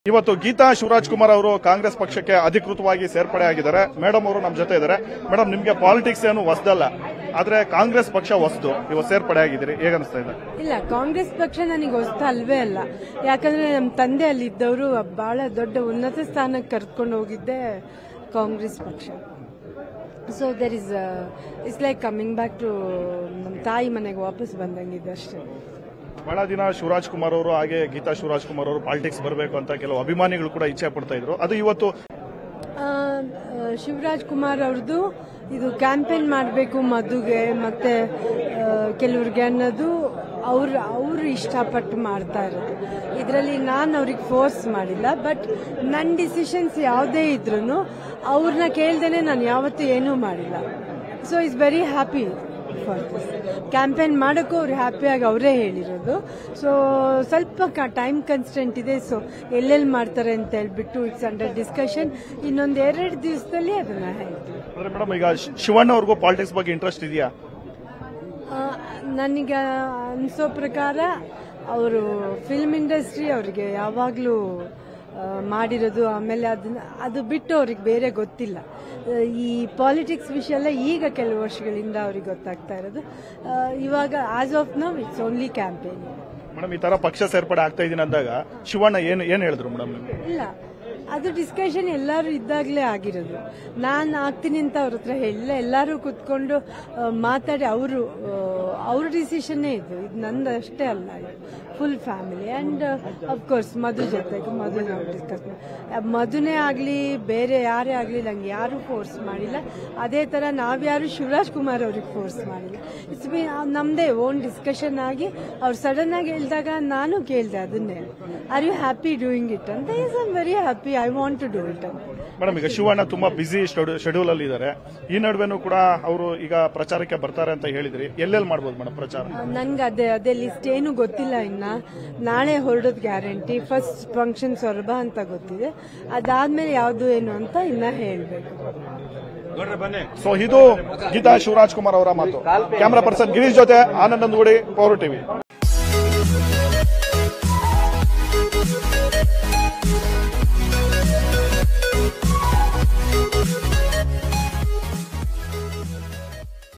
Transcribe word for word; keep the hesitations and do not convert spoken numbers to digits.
ಇವತ್ತು ಗೀತಾ ಶಿವರಾಜ್ಕುಮಾರ್ ಅವರು ಕಾಂಗ್ರೆಸ್ ಪಕ್ಷಕ್ಕೆ ಅಧಿಕೃತವಾಗಿ ಸೇರ್ಪಡೆ ಆಗಿದ್ದಾರೆ. ಮೇಡಮ್ ಅವರು ನಮ್ಮ ಜೊತೆ ಇದ್ದಾರೆ. ಮೇಡಮ್, ನಿಮಗೆ ಪಾಲಿಟಿಕ್ಸ್ ಏನು ಹೊಸದಲ್ಲ, ಆದ್ರೆ ಕಾಂಗ್ರೆಸ್ ಪಕ್ಷ ಹೊಸದು. ಇವತ್ತು ಸೇರ್ಪಡೆ ಆಗಿದ್ದೀರಿ, ಹೇಗನ್ನಿಸ್ತಾ ಇದೆ? ಇಲ್ಲ, ಕಾಂಗ್ರೆಸ್ ಪಕ್ಷ ನನಗೆ ಹೊಸದು ಅಲ್ವೇ ಅಲ್ಲ. ಯಾಕಂದ್ರೆ ನಮ್ಮ ತಂದೆ ಅಲ್ಲಿ ಇದ್ದವರು ಬಹಳ ದೊಡ್ಡ ಉನ್ನತ ಸ್ಥಾನಕ್ಕೆ ಕರ್ಕೊಂಡು ಹೋಗಿದ್ದೆ ಕಾಂಗ್ರೆಸ್ ಪಕ್ಷ. So there is it's like coming back to ನಮ್ಮ ತಾಯಿ ಮನೆಗೆ ವಾಪಸ್ ಬಂದಂಗಿದೆ ಅಷ್ಟೇ. ಬಹಳ ದಿನ ಶಿವರಾಜ್ ಕುಮಾರ್ ಅವರು ಹಾಗೆ ಗೀತಾ ಶಿವರಾಜ್ ಕುಮಾರ್ ಅವರು ಪಾಲಿಟಿಕ್ಸ್ ಬರಬೇಕು ಅಂತ ಕೆಲವು ಅಭಿಮಾನಿಗಳು ಕೂಡ ಇಚ್ಛೆ ಪಡ್ತಾ ಇದ್ರು. ಅದು ಇವತ್ತು ಶಿವರಾಜ್ ಕುಮಾರ್ ಅವ್ರದ್ದು ಇದು ಕ್ಯಾಂಪೇನ್ ಮಾಡಬೇಕು ಮದುಗೆ ಮತ್ತೆ ಕೆಲವ್ರಿಗೆ ಅನ್ನೋದು ಅವ್ರು ಅವರು ಇಷ್ಟಪಟ್ಟು ಮಾಡ್ತಾ ಇರೋದು. ಇದರಲ್ಲಿ ನಾನು ಅವ್ರಿಗೆ ಫೋರ್ಸ್ ಮಾಡಿಲ್ಲ. ಬಟ್ ನನ್ನ ಡಿಸಿಷನ್ಸ್ ಯಾವುದೇ ಇದ್ರೂ ಅವ್ರನ್ನ ಕೇಳ್ದೇನೆ ನಾನು ಯಾವತ್ತೂ ಏನೂ ಮಾಡಿಲ್ಲ. So is very happy for this. Campaign ಮಾಡೋಕ್ಕೂ ಅವ್ರು ಹ್ಯಾಪಿಯಾಗಿ ಅವರೇ ಹೇಳಿರೋದು. ಸೊ ಸ್ವಲ್ಪ ಟೈಮ್ ಕನ್ಸ್ಟೆಂಟ್ ಇದೆ. ಸೊ ಎಲ್ಲೆಲ್ಲಿ ಮಾಡ್ತಾರೆ ಅಂತ ಹೇಳ್ಬಿಟ್ಟು ಇಟ್ಸ್ ಅಂಡರ್ ಡಿಸ್ಕಷನ್. ಇನ್ನೊಂದು ಎರಡು ದಿವಸದಲ್ಲಿ ಅದನ್ನ ಹೇಳ್ತೀವಿ. ಮೇಡಮ್, ಈಗ ಶಿವಣ್ಣ ಅವ್ರಿಗೂ ಪಾಲಿಟಿಕ್ಸ್ ಬಗ್ಗೆ ಇಂಟ್ರೆಸ್ಟ್ ಇದೆಯಾ? ನನಗೆ ಅನಿಸೋ ಪ್ರಕಾರ ಅವರು ಫಿಲ್ಮ್ ಇಂಡಸ್ಟ್ರಿ ಅವರಿಗೆ ಯಾವಾಗಲೂ ಮಾಡಿರೋದು. ಆಮೇಲೆ ಅದನ್ನ ಅದು ಬಿಟ್ಟು ಅವ್ರಿಗೆ ಬೇರೆ ಗೊತ್ತಿಲ್ಲ. ಈ ಪಾಲಿಟಿಕ್ಸ್ ವಿಷಯ ಎಲ್ಲ ಈಗ ಕೆಲವು ವರ್ಷಗಳಿಂದ ಅವ್ರಿಗೆ ಗೊತ್ತಾಗ್ತಾ ಇರೋದು. ಇವಾಗ as of now it's only campaign. Madam, ಈ ತರ ಪಕ್ಷ ಸೇರ್ಪಡೆ ಆಗ್ತಾ ಇದೀನಿ ಅಂದಾಗ ಶಿವಣ್ಣ ಏನು ಏನು ಹೇಳಿದ್ರು ಮೇಡಮ್? ಇಲ್ಲ, ಅದು ಡಿಸ್ಕಷನ್ ಎಲ್ಲರೂ ಇದ್ದಾಗಲೇ ಆಗಿರೋದು. ನಾನು ಆಗ್ತೀನಿ ಅಂತ ಅವ್ರ ಹತ್ರ ಹೇಳಿಲ್ಲ. ಎಲ್ಲರೂ ಕುತ್ಕೊಂಡು ಮಾತಾಡಿ ಅವರು ಅವ್ರ ಡಿಸಿಷನ್ನೇ ಇದು. ಇದು ನಂದು ಅಷ್ಟೇ ಅಲ್ಲ, full family. And of course Madhu ಜೊತೆಗೆ ಮಧು ನಾವು ಡಿಸ್ಕಸ್ ಮಾಡಿ ಮಧುನೇ ಆಗಲಿ ಬೇರೆ ಯಾರೇ ಆಗಲಿ ನಂಗೆ ಯಾರೂ ಫೋರ್ಸ್ ಮಾಡಿಲ್ಲ. ಅದೇ ಥರ ನಾವ್ಯಾರು ಶಿವರಾಜ್ ಕುಮಾರ್ ಅವ್ರಿಗೆ ಫೋರ್ಸ್ ಮಾಡಿಲ್ಲ. ಇಟ್ಸ್ ಬಿ ನಮ್ಮದೇ ಓನ್ ಡಿಸ್ಕಷನ್ ಆಗಿ ಅವ್ರು ಸಡನ್ ಆಗಿ ಹೇಳಿದಾಗ ನಾನು ಕೇಳಿದೆ ಅದನ್ನೇ, are you happy doing it ಅಂತ. Is I am very happy, I want to do it ಅಂತ. ಮೇಡಮ್, ಈಗ ಶಿವಣ್ಣ ತುಂಬಾ ಬಿಸಿ ಶೆಡ್ಯೂಲ್ ಅಲ್ಲಿ ಇದ್ದಾರೆ. ಈ ನಡುವೆನೂ ಕೂಡ ಅವರು ಈಗ ಪ್ರಚಾರಕ್ಕೆ ಬರ್ತಾರೆ ಅಂತ ಹೇಳಿದ್ರಿ. ಎಲ್ಲೆಲ್ಲಿ ಮಾಡ್ಬೋದು ಮೇಡಮ್ ಪ್ರಚಾರ? ನನ್ಗೆ ಅದೇ ಅದೇ ಲಿಸ್ಟ್ ಏನು ಗೊತ್ತಿಲ್ಲ. ಇನ್ನ ನಾಳೆ ಹೊರಡೋದು ಗ್ಯಾರಂಟಿ. ಫಸ್ಟ್ ಫಂಕ್ಷನ್ ಸೊರಬ ಅಂತ ಗೊತ್ತಿದೆ. ಅದಾದ್ಮೇಲೆ ಯಾವ್ದು ಏನು ಅಂತ ಇನ್ನ ಹೇಳ್ಬೇಕು. ಸೊ ಇದು ಗೀತಾ ಶಿವರಾಜ್ ಕುಮಾರ್ ಅವರ ಮಾತು. ಕ್ಯಾಮರಾ ಪರ್ಸನ್ ಗಿರೀಶ್ ಜೊತೆ ಆನಂದ್ ನಂದಗುಡಿ, ಪವರ್ ಟಿವಿ.